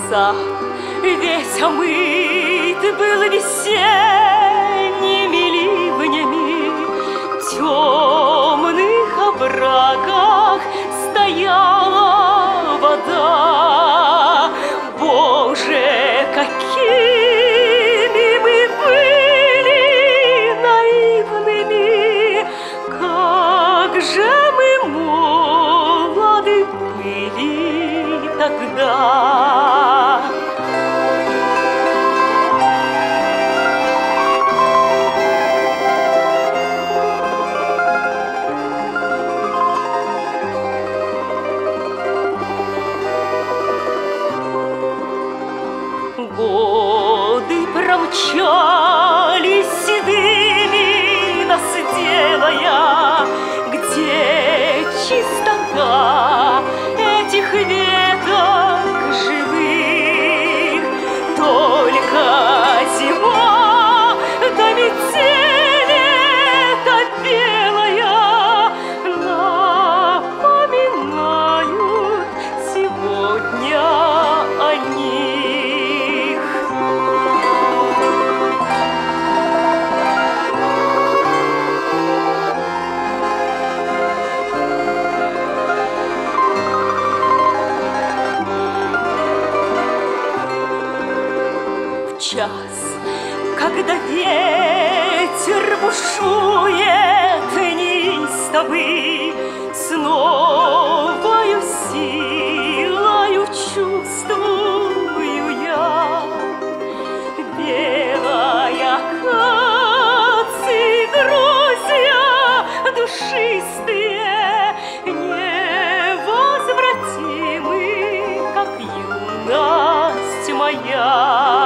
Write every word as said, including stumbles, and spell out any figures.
Сад весь омыт был весенними ливнями, в темных оврагах стояла вода. Боже, какими мы были наивными, как же мы молоды были тогда. Годы промчались седыми, нас делая, где чистота этих веток живых. Только зима да метель эта белая напоминают сегодня о них. Час, когда ветер бушует неистовый, с новою силою чувствую я. Белая акации, друзья душистые, невозвратимы, как юность моя.